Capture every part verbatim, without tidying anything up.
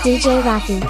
D J Rocky.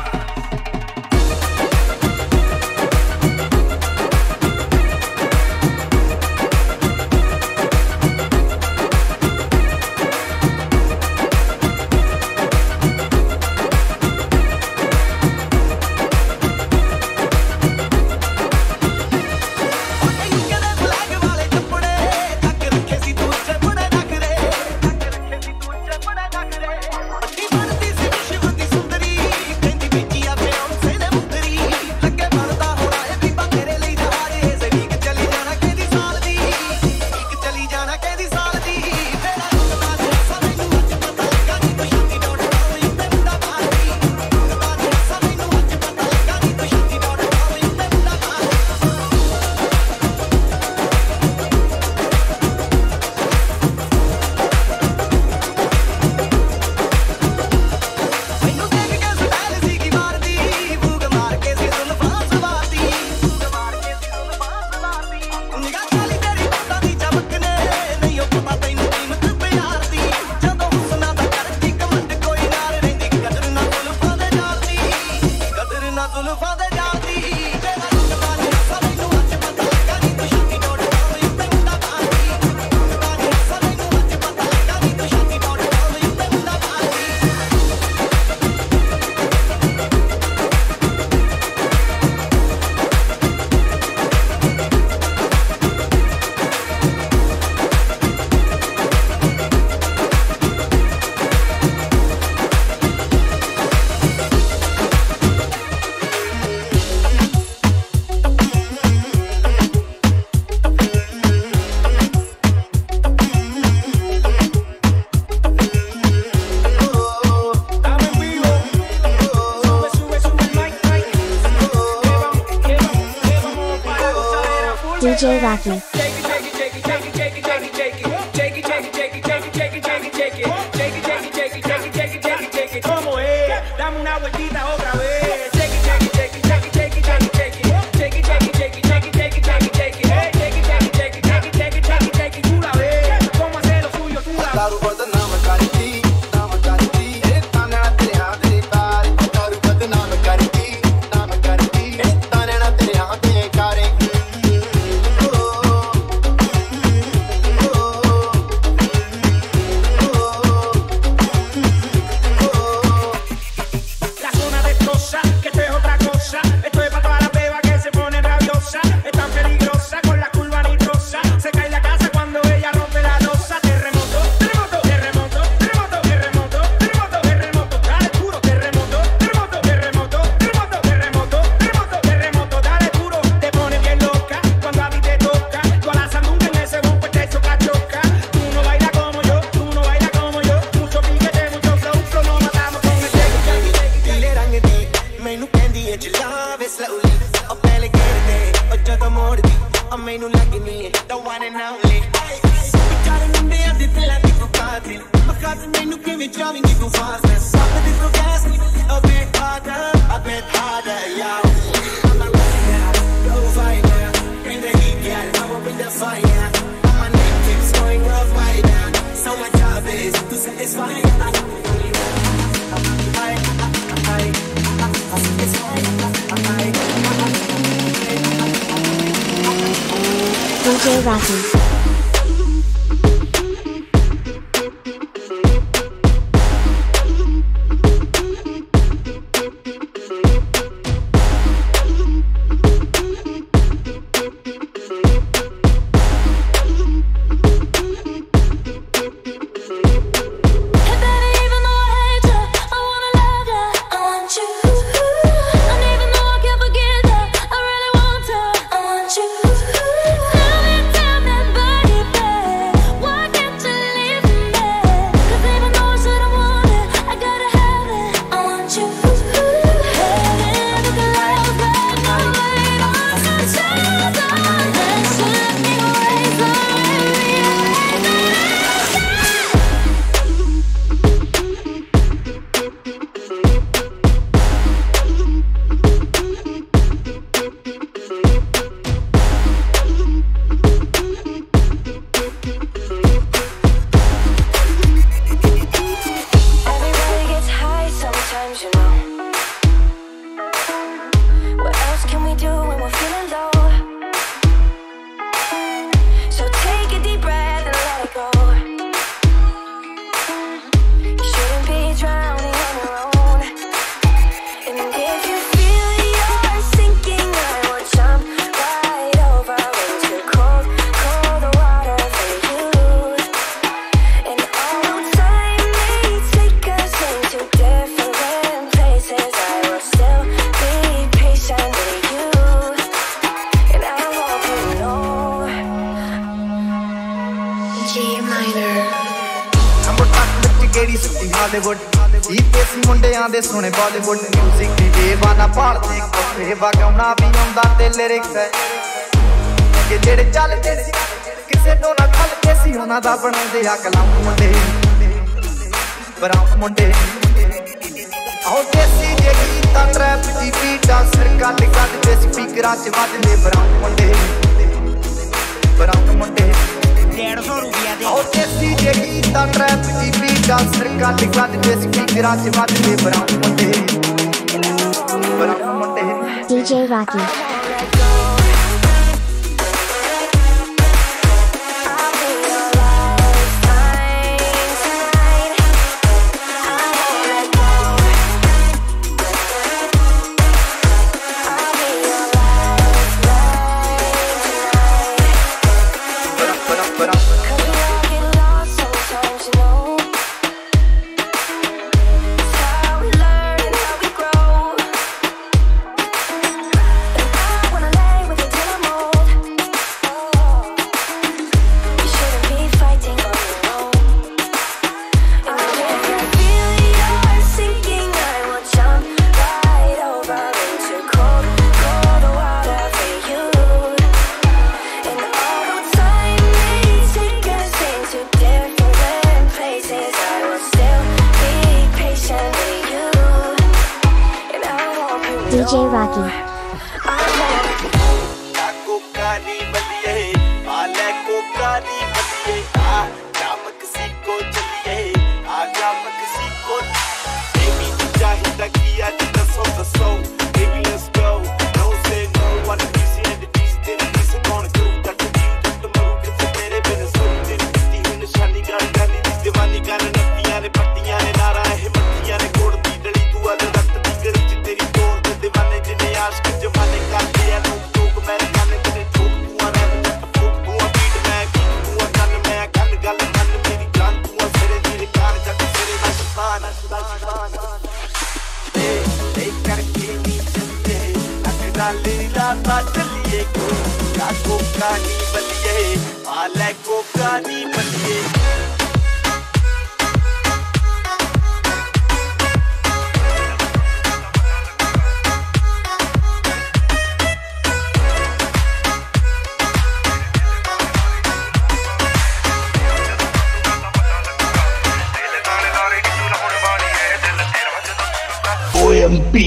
D J Rocky. D J Rocky. Tell me, tell me, Hollywood ਹੀ ਦੇਸੀ ਮੁੰਡਿਆਂ ਦੇ ਸੋਹਣੇ ਬਾਲੀਵੁੱਡ ਮਿਊਜ਼ਿਕ ਦੀ ਬੇਵਾਨਾ ਭਾਲਦੇ ਕੋਠੇ ਵਗਾਉਣਾ ਵੀ ਆਉਂਦਾ ਤੇ ਲਿਰਿਕਸ ਹੈ ਕਿ ਜਿਹੜੇ ਚੱਲਦੇ ਸੀ ਕਿਸੇ ਨੂੰ ਨਾ ਖਲਦੇ ਸੀ ਉਹਨਾਂ ਦਾ ਬਣਾਉਂਦੇ ਆ ਕਲਾਮ ਮੁੰਡੇ ਬਰਾਮ ਮੁੰਡੇ ਆਹ ਦੇਸੀ ਜੇ ਗੀਤਾਂ ਟਰੈਪ ਦੀ ਬੀਟਾਂ ਸਰਕਾਰ ਦੇ ਕੱਢ ਤੇ ਸਪੀਕਰਾਂ 'ਚ ਵੱਜਦੇ ਬਰਾਮ ਮੁੰਡੇ ਬਰਾਮ ਮੁੰਡੇ डेढ़ सौ रुपया दे और देसी जे गीतां ट्रैप दी बीटां सरकार दे गद ते स्पीकरां च वजदे बराम मुंडे बराम मुंडे D J Rocky D J Rocky O M P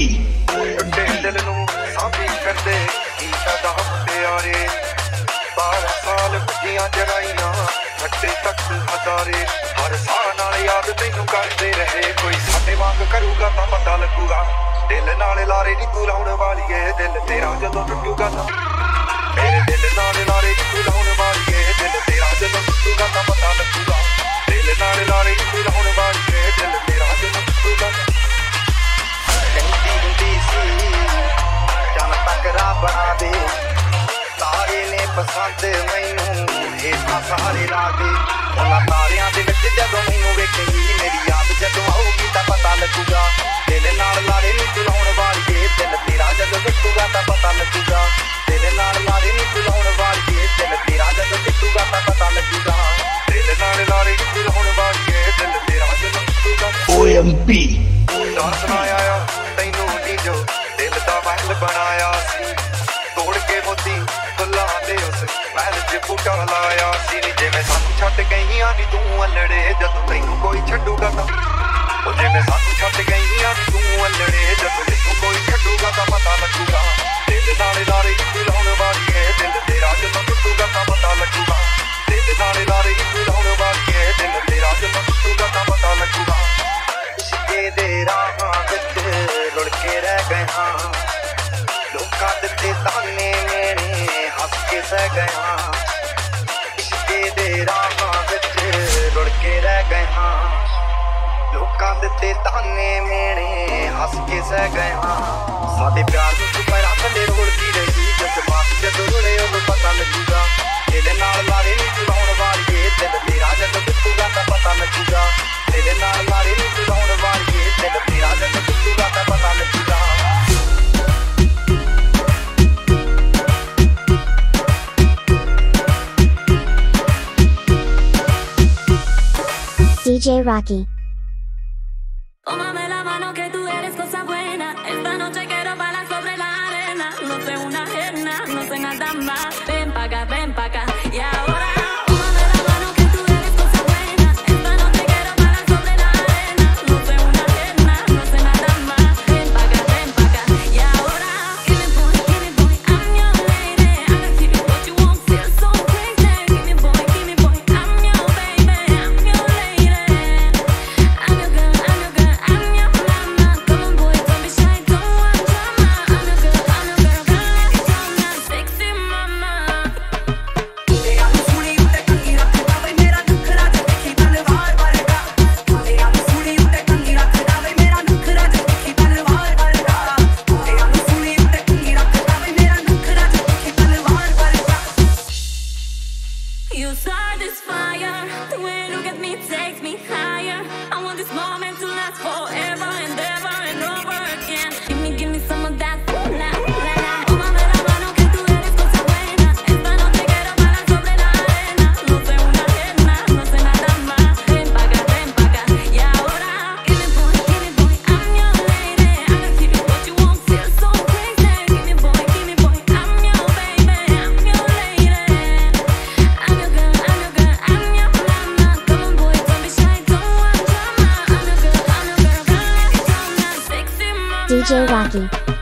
ਕਰੂਗਾ ਤਾਂ ਪਤਾ ਲੱਗੂਗਾ ਦਿਲ ਨਾਲ ਲਾਰੇ ਨੀ ਤੂੰ ਲਾਉਣ ਵਾਲੀਏ ਦਿਲ ਤੇਰਾ ਜਦੋਂ ਟੁੱਟੂਗਾ ਤਾਂ ਮੇਰੇ ਦਿਲ ਨਾਲ ਲਾਰੇ ਨੀ ਤੂੰ ਲਾਉਣ ਵਾਲੀਏ ਦਿਲ ਤੇਰਾ ਜਦੋਂ ਟੁੱਟੂਗਾ ਤਾਂ ਪਤਾ ਲੱਗੂਗਾ ਦਿਲ ਨਾਲ ਲਾਰੇ ਨੀ ਤੂੰ ਲਾਉਣ ਵਾਲੀਏ ਦਿਲ ਤੇਰਾ ਜਦੋਂ ਟੁੱਟੂਗਾ ਕਹਿੰਦੀ ਹੁੰਦੀ ਸੀ ਜਾਨ ਟਕਰਾ ਬਣਾ ਦੇ ਤਾਰੇ ਨੇ ਪਸੰਦ ਮੈਨੂੰ ਹੇਠਾਂ ਸਾਰੇ ਲਾ ਦੇ ਉਹਨਾਂ ਤਾਰਿਆਂ ਦੇ ਵਿੱਚ ਜਦੋਂ ਮੈਨੂੰ ਵੇਖੇਂਗੀ ਮੇਰੀ ਯਾਦ ਜਦੋਂ ਆਊਗੀ ਤਾਂ ਪਤਾ ਲੱਗੂਗਾ ਦਿਲ ਨਾਲ ਲਾਰੇ ਨੀ ਤੂੰ ਲਾਉਣ ਵਾਲੀਏ ਦਿਲ ਤੇਰਾ ਜਦੋਂ ਟੁੱਟੂਗਾ ਤਾਂ ਪਤਾ ਲੱਗੂਗਾ ਦਿਲ ਨਾਲ ਲਾਰੇ ਨੀ ਤੂੰ ਲਾਉਣ ਵਾਲੀਏ ਦਿਲ ਤੇਰਾ ਜਦੋਂ ਟੁੱਟੂਗਾ ਤਾਂ ਪਤਾ ਲੱਗੂਗਾ ਦਿਲ ਨਾਲ ਲਾਰੇ ਨੀ ਤੂੰ ਲਾਉਣ ਵਾਲੀਏ ਦਿਲ ਤੇਰਾ ਜਦੋਂ ਟੁੱਟੂਗਾ O M P ਦੱਸ ਨਾ ਆਇਆ ਤੈਨੂੰ ਨੀ ਜੋ ਦਿਲ ਦਾ ਮਹਿਲ ਬਣਾਇਆ ਸੀ ਤੋੜ ਕੇ ਮੋਤੀ ਫੁੱਲਾਂ ਦੇ ਉਸ ਮਹਿਲ 'ਚ ਬੂਟਾ ਲਾਇਆ ਸੀ ਨੀ ਜਿਵੇਂ ਸਾਨੂੰ ਛੱਡ ਗਈਆਂ ਨੀ ਤੂੰ ਅਲੜੇ ਜਦੋਂ ਤੈਨੂੰ ਕੋਈ ਛੱਡੂਗਾ ਤਾਂ ਉਹ ਜਿਵੇਂ ਸਾਨੂੰ ਛੱਡ ਗਈਆਂ ਨੀ ਤੂੰ ਅਲੜੇ ਜਦੋਂ ਤੈਨੂੰ ਕੋਈ ਛੱਡੂਗਾ ਤਾਂ ਪਤਾ ਲੱਗੂਗਾ ਦਿਲ ਨਾਲ ਲਾਰੇ ਨੀ ਲਾਉਣ ਵਾਲੀਏ ਦਿਲ ਤੇਰਾ ਜਦੋਂ ਟੁੱਟੂਗਾ ਤਾਂ ਪਤਾ ਲੱਗੂਗਾ ਦਿਲ ਨਾਲ ਲਾਰੇ ਨੀ ਲਾਉਣ ਵਾਲੀਏ ਦਿਲ ਤੇਰਾ ਜਦੋਂ ਟੁੱਟੂਗਾ ਤਾਂ ਪਤਾ ਲੱਗੂਗਾ ਇਸ਼ਕੇ ਦੇ ਰਾਹਾਂ ਵਿੱਚ ਰੁੜ ਕੇ ਰਹਿ ਗਏ ਹਾਂ ਲੋਕਾਂ ਦਿੱਤੇ ਤਾਨੇ ਮੇਰੇ ਹੱਸ ਕੇ ਸਹਿ ਗਏ ਹਾਂ ਇਸ਼ਕੇ ਦੇ ਰਾਹਾਂ ਵਿੱਚ ਰੁੜ ਕੇ ਰਹਿ ਗਏ ਹਾਂ ਲੋਕਾਂ ਦਿੱਤੇ ਤਾਨੇ ਮੇਰੇ ਹੱਸ ਕੇ ਸਹਿ ਗਏ ਹਾਂ ਸਾਡੇ ਪਿਆਰ ਨੂੰ ਚੁਪੈਰਾ ਥੱਲੇ ਰੋਲਦੀ ਰਹੀ ਜਜ਼ਬਾਤ ਜਦੋਂ ਰੁਲੇ ਉਦੋਂ ਪਤਾ ਲੱਗੂਗਾ ਦਿਲ ਨਾਲ ਲਾਰੇ ਨੀ ਚੁਲਾਉਣ ਵਾਲੀਏ ਦਿਲ ਤੇਰਾ ਜਦੋਂ ਟੁੱਟੂਗਾ ਤਾਂ ਪਤਾ ਲੱਗੂਗਾ ਦਿਲ ਨਾਲ ਲਾਰੇ ਨੀ ਚੁਲਾਉਣ ਵਾਲੀਏ ਦਿਲ ਤੇਰਾ ਜਦੋਂ ਟੁੱਟੂਗਾ ਤਾਂ ਪਤਾ ਲੱਗੂਗਾ D J Rocky dama. Ven pa' acá, ven pa' acá. Y ahora, tómame la mano que tú eres cosa buena. Esta noche quiero parar sobre la arena. No sé una pierna, no sé nada más. Ven pa' acá, ven pa' acá. Y ahora, give me boy, give me boy, I'm your lady. I can give you what you want, feel so crazy. Give me boy, give me boy, I'm your baby, I'm your lady. I'm your girl, I'm your girl, I'm your mama. Come on boy, don't be shy, don't want drama. I'm your girl, I'm your girl, girl, like Donna, sexy mama. You start this fire, the way you look at me takes me higher. I want this moment to last forever and ever and over again. Give me, give me some of that. La, la, la. Tómame la mano que tú eres cosa buena. Esta noche quiero parar sobre la arena. No sé una pierna, no sé nada más. Ven pa' acá, ven pa' acá. Y ahora, give me boy, give me boy, I'm your lady. I can give you what you want, feel so crazy. Give me boy, give me boy, I'm your baby, I'm your lady. I'm your girl, I'm your girl, I'm your mama. Come on boy, don't be shy, don't want drama. I'm your girl, I'm your girl, girl like Donna, sexy mama. D J Rocky.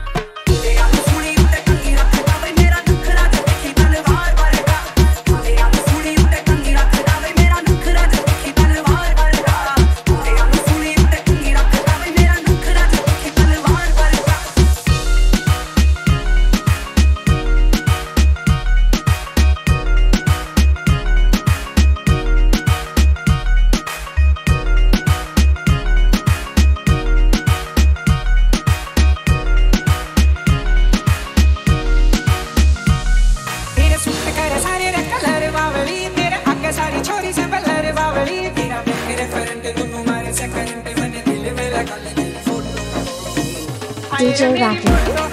D J Rocky.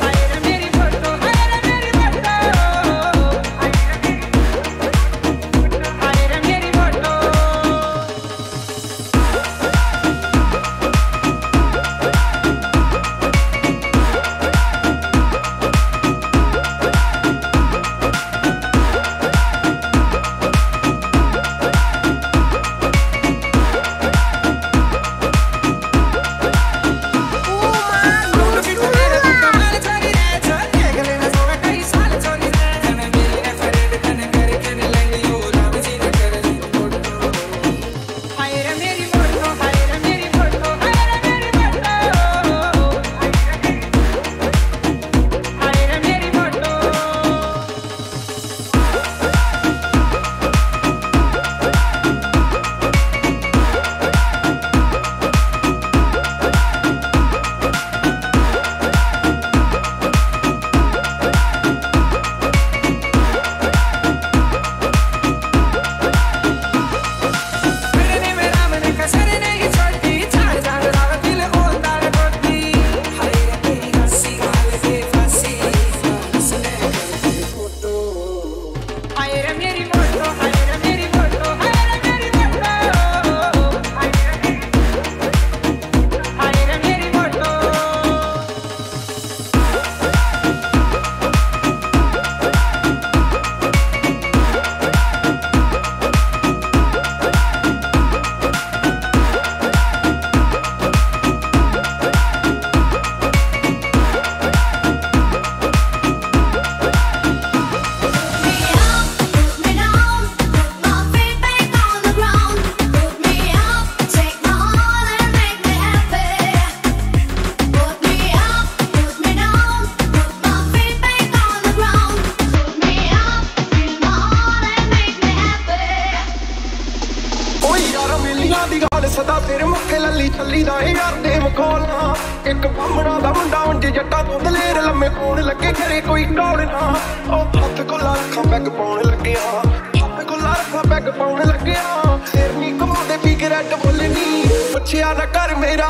ਸਦਾ ਤੇਰੇ ਮੁੱਖੇ ਲੱਲੀ ਚੱਲੀ ਦਾ ਏ ਯਾਰ ਦੇ ਮਖੌਲਾਂ ਇੱਕ ਬਾਹਮਣਾ ਦਾ ਮੁੰਡਾ ਉਂਝ ਜੱਟਾਂ ਤੋਂ ਦਲੇਰ ਲੰਮੇ ਪਾਉਣ ਲੱਗੇ ਖਰੇ ਕੋਈ ਕੌੜ ਨਾ ਉਹ ਹੱਥ ਕੋਲਾ ਰੱਖਾਂ ਪੈਗ ਪਾਉਣ ਲੱਗਿਆ ਹੱਥ ਕੋਲਾ ਰੱਖਾਂ ਪੈਗ ਪਾਉਣ ਲੱਗਿਆ ਸਿਰ ਨੀ ਘੁਮਾਉਂਦੇ ਪੀ ਕੇ ਰੈਡ ਬੁੱਲ ਨੀ ਪੁੱਛਿਆ ਨਾ ਕਰ ਮੇਰਾ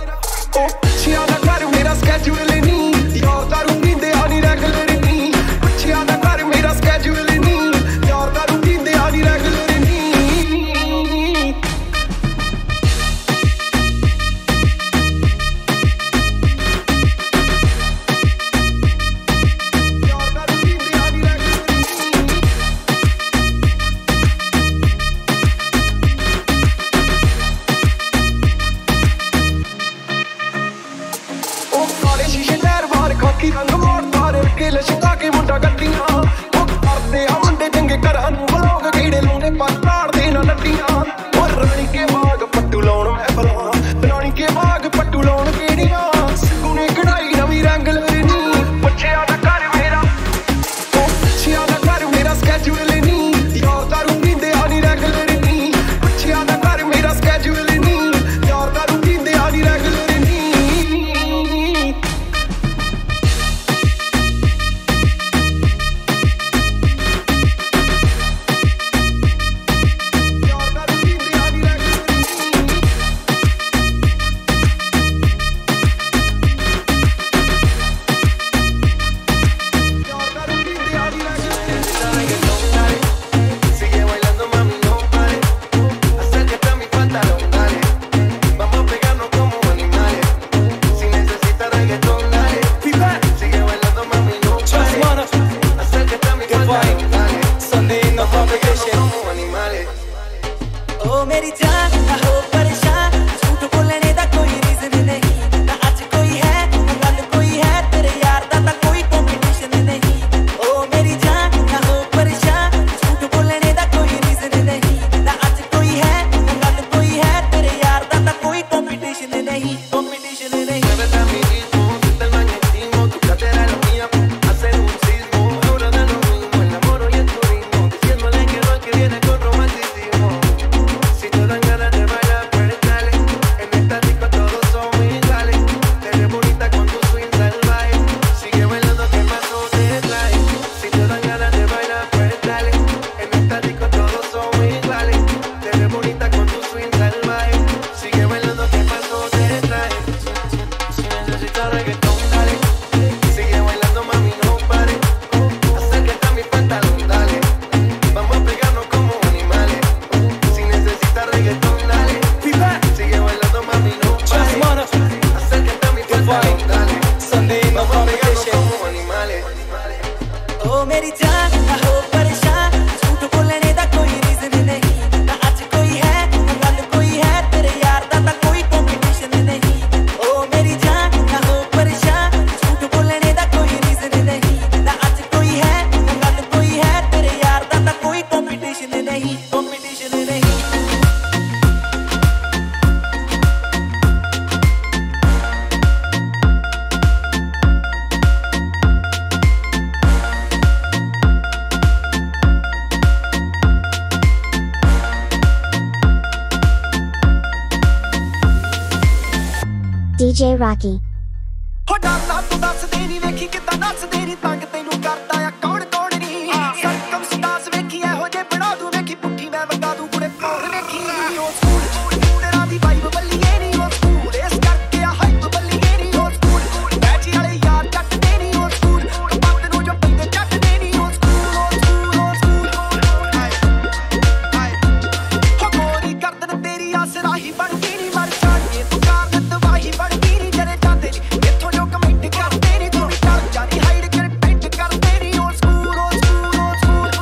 ਉਹ ਪੁੱਛਿਆ ਨਾ ਕਰ ਮੇਰਾ ਸਕੈਜੂਲ ਨੀ ਯਾਰ ਦਾਰੂ ਪੀਂਦੇ ਆ ਨੀ ਰੈਗੂਲਰ ਨੀ ਪੁੱਛਿਆ ਨਾ ਕਰ ਮੇਰਾ ਸਕੈਜੂਲ ਨੀ ਯਾਰ ਦਾਰੂ ਪੀਂਦੇ ਆ ਨੀ regular Sunday in the competition. Oh मेरी जान ना हो परेशान, झूठ बोलने दा कोई रीजन नहीं, ना आज कोई है ना कल कोई है, तेरे यार दा ता कोई कंपटीशन नहीं। Oh मेरी जान ना हो परेशान, झूठ बोलने दा कोई रीजन नहीं, ना आज कोई है ना कल कोई है, तेरे यार दा ता कोई कंपटीशन नहीं, कंपटीशन नहीं। Oh मेरी जान ना हो परेशान, झूठ बोलने दा कोई रीजन नहीं, ना आज कोई है ना कल कोई है, तेरे यार दा ता कोई कंपटीशन नहीं। Oh मेरी जान ना हो परेशान, झूठ बोलने दा कोई रीजन नहीं, ना आज कोई है ना कल कोई है, तेरे यार दा ता कोई कंपटीशन नहीं, कंपटीशन नहीं। D J Rocky. ਹੋ ਡਾਲਾ ਤੂੰ ਦੱਸ ਦੇ ਨੀ ਵੇਖੀ ਕਿੱਦਾਂ ਨੱਚਦੇ ਨੀ ਤੰਗ ਤੈਨੂੰ ਕਰਦਾ ਆ ਕੌਣ ਕੌਣ ਨੀ ਸਰਕਮ ਸਦਾਸ ਵੇਖੀ ਇਹੋ ਜੇ ਬਣਾ ਦੂੰ ਵੇਖੀ ਪੁੱਠੀ ਮੈਂ ਵਗਾ ਦੂੰ ਕੁੜੇ ਪੌਰ ਵੇਖੀ ਉਹ ਸਕੂਲ ਤੇਰਾ ਦੀ ਵਾਈਬ ਬੱਲੀਏ ਨੀ ਉਹ ਸਕੂਲ ਇਸ ਕਰਕੇ ਆ ਹਾਈਪ ਬੱਲੀਏ ਨੀ ਉਹ ਸਕੂਲ ਬੈਚੀ ਵਾਲੇ ਯਾਰ ਚੱਟਦੇ ਨੀ ਉਹ ਸਕੂਲ ਪੱਤ ਨੂੰ ਜੋ ਪੈਂਦੇ ਚੱਟਦੇ ਨੀ ਉਹ ਸਕੂਲ ਉਹ ਸਕੂਲ ਉਹ ਸਕੂਲ ਹਾਏ ਹਾਏ ਹੋ ਗੋਰੀ ਕਰਦਨ ਤੇਰੀ ਆਸਰਾਹੀ ਬਣਦੀ ਨੀ ਮਰ ਜਾਣੀਏ ਤੂੰ ਕਾਰਨ ਦਵਾਹੀ ਬਣਦੀ ਨੀ ਜਰੇ ਜਾਂਦੇ ਨੀ ਇੱਥੋਂ ਜੋ ਕਮੈਂਟ ਕਰਦੇ ਨੀ ਤੂੰ ਵੀ ਕਰ ਜਾਨੀ ਹਾਈਡ ਕਰ ਪੈਂਟ ਕਰਦੇ ਨੀ ਉਹ ਸਕੂਲ ਉਹ ਸਕੂਲ ਉਹ ਸਕੂਲ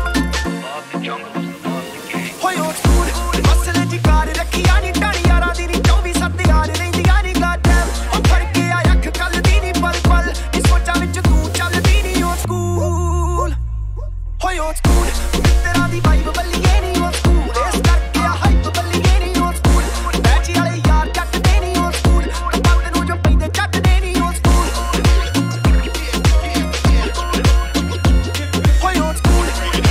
ਹੋਏ ਉਹ ਸਕੂਲ ਮਸਲੇ ਦੀ ਕਾਰ ਰੱਖੀਆਂ ਨੀ ਟਾਣੀ ਯਾਰਾਂ ਦੀ ਨੀ ਚੌਵੀ ਸੱਤ ਯਾਰ ਰਹਿੰਦੀਆਂ ਨੀ ਗਾਟਮ ਉਹ ਫੜ ਕੇ ਆ ਅੱਖ ਕੱਲ ਦੀ ਨੀ ਪਲ ਪਲ ਇਸ ਸੋਚਾਂ ਵਿੱਚ ਤੂੰ ਚੱਲਦੀ ਨੀ ਉਹ ਸਕੂਲ ਹੋਏ ਉਹ ਸਕੂਲ ਤੇਰਾ ਦੀ ਵਾਈਬ ਬੱਲੀਏ ਨੀ ਉਹ ਸਕੂਲ ਇਸ ਕਰਕੇ ਆ ਹਾਈਪ ਬੱਲੀਏ ਨੀ ਉਹ ਸਕੂਲ ਬੈਚੀ ਵਾਲੇ ਯਾਰ ਚੱਟਦੇ ਨੀ ਉਹ ਸਕੂਲ ਪੱਤ ਨੂੰ ਜੋ ਪੈਂਦੇ ਚੱਟਦੇ ਨੀ ਉਹ ਸਕੂਲ ਹੋਏ ਉਹ ਸਕੂਲ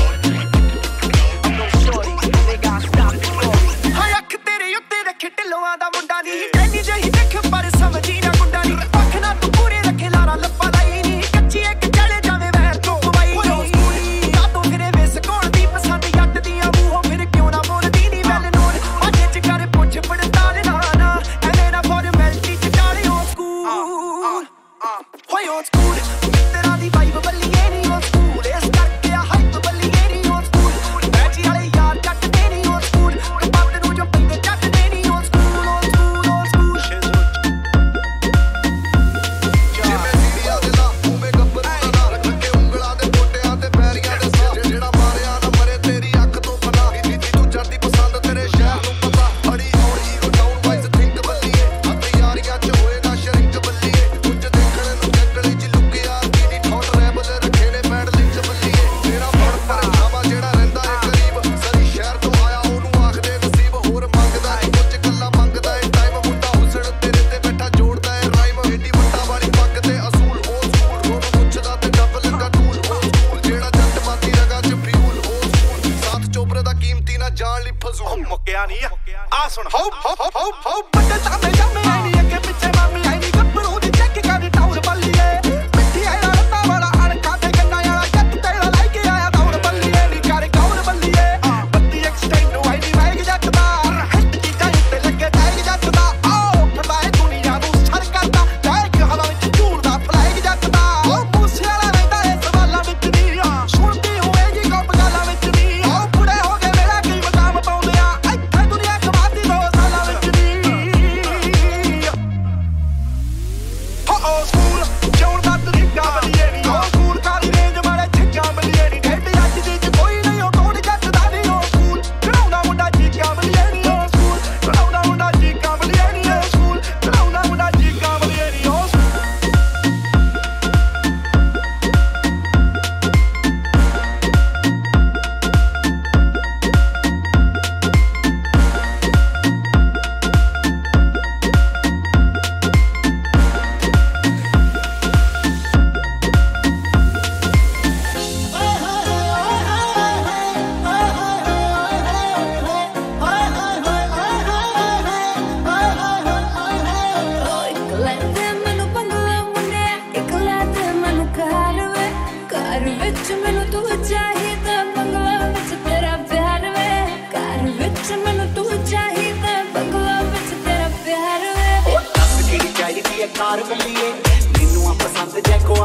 ਹਾਏ ਅੱਖ ਤੇਰੇ ਉੱਤੇ ਰੱਖੇ ਢਿੱਲੋਆਂ ਦਾ ਮੁੰਡਾ ਨੀ ਟੈਨੀ ਜਿਹੀ ਦੇਖ ਪਰ ਸਮਝੀ ਨਾ ਗੁੰਡਾ ਨੀ ਅੱਖ ਨਾ ਤੂੰ ਪੂਰੇ ਰੱਖੇ ਲਾਰਾ ਲੱਪਾ ਲਾਈ ਨੀ ਕੱਚੀ ਇੱਕ ਚਲੇ ਜਾਵੇ ਵੈਰ ਤੋਂ ਪਵਾਈ ਨੀ ਕਾਤੋਂ ਫਿਰੇ ਵੇਸ ਕੌਣ ਦੀ ਪਸੰਦ ਜੱਟ ਦੀਆਂ ਮੂੰਹੋਂ ਫਿਰ ਕਿਉਂ ਨਾ ਬੋਲਦੀ ਨੀ ਵੈਲ ਨੋਨ ਅਜੇ ਚ ਕਰ ਪੁੱਛ ਪੜਤਾਲ ਨਾ ਨਾ ਐਵੇਂ ਨਾ ਫਾਰਮੈਲਿਟੀ ਚ ਡਾਲੇ ਉਹ ਸਕੂਲ ਹੋਏ ਉਹ ਸਕੂਲ ਤੇਰਾ ਦੀ ਵਾਈਬ ਬੱਲੀਏ ਨੀ ਉਹ ਸਕੂਲ ਇਸ ਕਰਕੇ ਆ ਹਾਈਪ ਬੱਲੀਏ ਨੀ ਉਹ ਸਕੂਲ ਬੈਚੀ ਵਾਲੇ ਯਾਰ ਚੱਟਦੇ ਨੀ ਉਹ ਸਕੂਲ ਪੱਤ ਨੂੰ ਜੋ ਪੈਂਦੇ ਚੱਟਦੇ ਨੀ ਉਹ ਸਕੂਲ ਉਹ ਸਕੂਲ ਉਹ ਸਕੂਲ ਜਿਵੇਂ ਸੀੜੀਆਂ ਦੇ ਲਾ ਉਵੇਂ ਗੱਬਰ ਦਾ ਨਾਂ ਲੱਗੇ ਉਂਗਲਾਂ ਦੇ ਮੋਟਿਆਂ ਤੇ ਪੈਰੀਆਂ ਦੇ ਸਾਹ ਜਿਹੜਾ ਮਾਰਿਆ ਨਾ ਮਰੇ ਤੇਰੀ ਅੱਖ ਤੋਂ ਪਨਾ ਨੀ ਤੂੰ ਚੜਦੀ ਪਸੰਦ ਤੇਰੇ ਸ਼ਹਿਰ ਨੂੰ ਪਤਾ ਅੜੀ ਹੌਲੀ ਹੀਰੋ ਡਾਊਨ ਵਾਈਜ਼ ਥਿੰਕ ਬੱਲੀਏ ਆਪਣੇ ਯਾਰੀਆਂ ਚ ਹੋਏ ਨਾ ਸ਼ਰਿੰਕ ਬੱਲੀਏ ਕੁਝ ਦੇਖਣ ਨੂੰ ਜੰਗਲੀ ਚ ਲੁਕਿਆ ਕੀ ਨੀ ਠੋਟ ਰੈਪ ਦੇ ਰੱਖੇ ਨੇ ਪੈਡਲਿੰਗ ਚ ਬੱਲੀਏ ਤੇਰਾ ਫੜ ਪਰ ਖਾਵਾ ਜਿਹੜਾ ਰਹਿੰਦਾ ਏ ਗਰੀਬ ਸਰੀ ਸ਼ਹਿਰ ਤੋਂ ਆਇਆ ਉਹਨੂੰ ਆਖਦੇ ਨਸੀਬ ਹੋਰ ਮੰਗਦਾ ਏ ਕੁਝ ਗੱਲਾਂ ਮੰਗਦਾ ਏ ਟਾਈਮ ਮੁੰਡਾ ਹੁਸੜ ਤੇਰੇ ਤੇ ਬੈਠਾ ਜੋੜਦਾ ਏ ਰਾਈਮ ਏਡੀ ਵੱਡਾ ਵਾਲੀ ਪੱਗ ਤੇ ਅਸੂਲ ਉਹ ਸਕੂਲ ਰੋਬ ਪੁੱਛਦਾ ਤੇ ਡੱਬ ਲੱਗਾ ਟੂਲ ਉਹ ਸਕੂਲ ਜਿਹੜਾ ਜੱਟ ਮਾਤੀ ਰਗਾ ਚ ਫਿਊਲ ਉਹ ਸਕੂਲ ਸਾਥ ਚੋਪਰੇ ਦਾ ਕੀਮਤੀ ਨਾ ਜਾਣ ਲਈ ਫਜ਼ੂਲ ਮੁੱਕਿਆ ਨਹੀਂ ਆ ਸੁਣ ਹੋ ਹੋ ਹੋ ਹੋ ਬੱਟੇ ਸਾਹਮਣੇ ਜਾਮੇ ਆਈ ਨੀ ਅੱਗੇ ਪਿੱਛੇ ਮਾਮੀ ਆਈ ਨੀ ਗੱਭਰੂ ਦੀ ਚੈੱਕ ਕਰੀ ਟਾਊਨ ਬੱਲੀਏ ਮਿੱਠੀ ਆਇਆ ਰੰਨਾ ਵਾਲਾ ਅਣਖਾਂ ਤੇ ਗੰਨਾ ਵਾਲਾ ਜੱਟ ਤੇਰਾ ਲੈ ਕੇ ਆਇਆ ਦੌੜ ਬੱਲੀਏ ਨੀ ਕਰ ਕੌਣ ਬੱਲੀਏ ਬੱਤੀ ਐਕਸਟੈਂਡ ਨੂੰ ਆਈ ਨੀ ਵਾਇਗ ਜੱਟ ਦਾ ਹਿੱਟ ਦੀ ਟਾਈਮ ਤੇ ਲੱਗੇ ਟਾਈਗ ਜੱਟ ਦਾ ਆਓ ਫੜਾਏ ਦੁਨੀਆ ਨੂੰ ਛੜ ਕਰਦਾ ਟੈਗ ਹਵਾ ਵਿੱਚ ਝੂਰਦਾ ਫਲੈਗ ਜੱਟ ਦਾ ਉਹ ਮੂਸੇ ਵਾਲਾ ਰਹਿੰਦਾ ਏ ਸਵਾਲਾਂ ਵਿੱਚ ਨੀ ਸੁਣਦੀ ਹੋਏਗੀ ਗੱਪ ਗਾਲਾਂ ਵਿੱਚ ਨੀ ਉਹ ਬੁੜੇ ਹੋ ਗਏ ਵੇਲਾ ਕੀ ਮਕਾਮ ਪਾਉਂਦੇ ਆ ਇੱਥੇ ਦੁਨੀਆ ਕਮਾਤੀ ਦੋ ਸਾਲਾਂ ਵਿੱਚ ਨੀ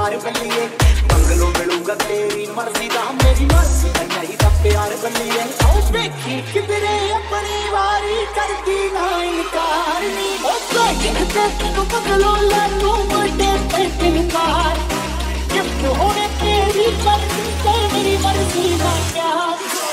प्यार बल्लिए बंगलो मिलूगा तेरी मर्जी दा मेरी मर्जी दा नहीं दा प्यार बल्लिए ओ देखी किधरे अपनी वारी करती ना इनकार नी ओ देखते तू बंगलो लानू बड़े पे इनकार क्यों होने तेरी मर्जी तेरी मर्जी दा प्यार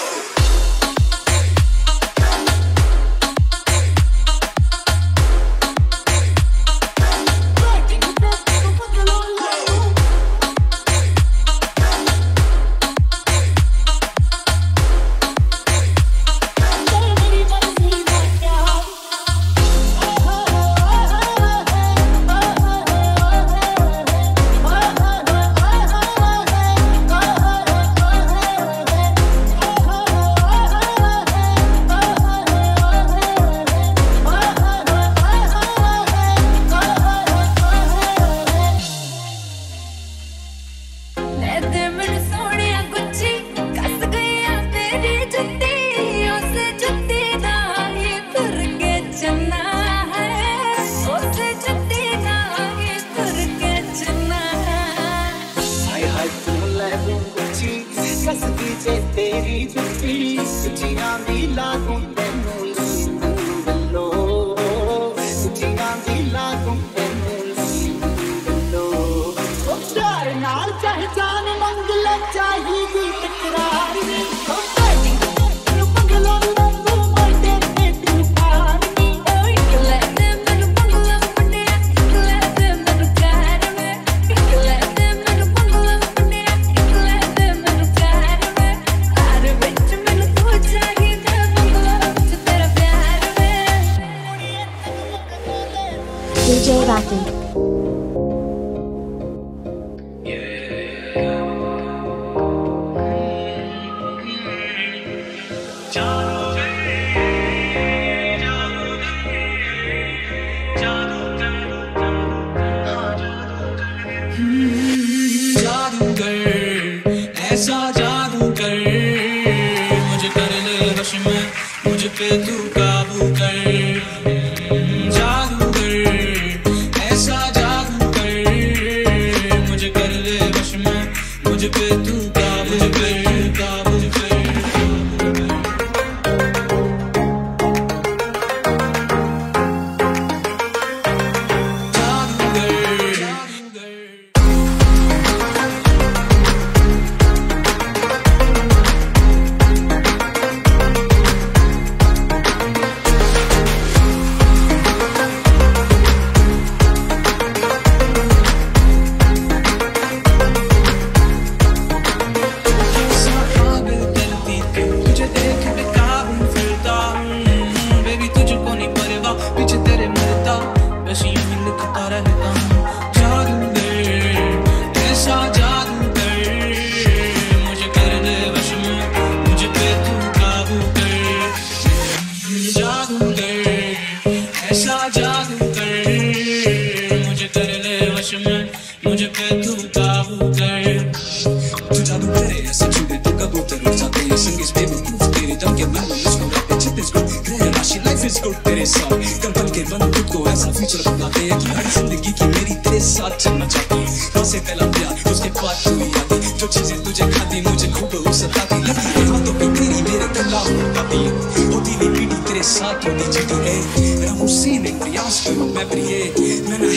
D J Rocky.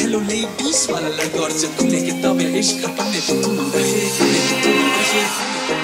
वाला लड़का और जब खुले किताबें इश्क का पन्ने पे तू रहे, पन्ने पे तू रहे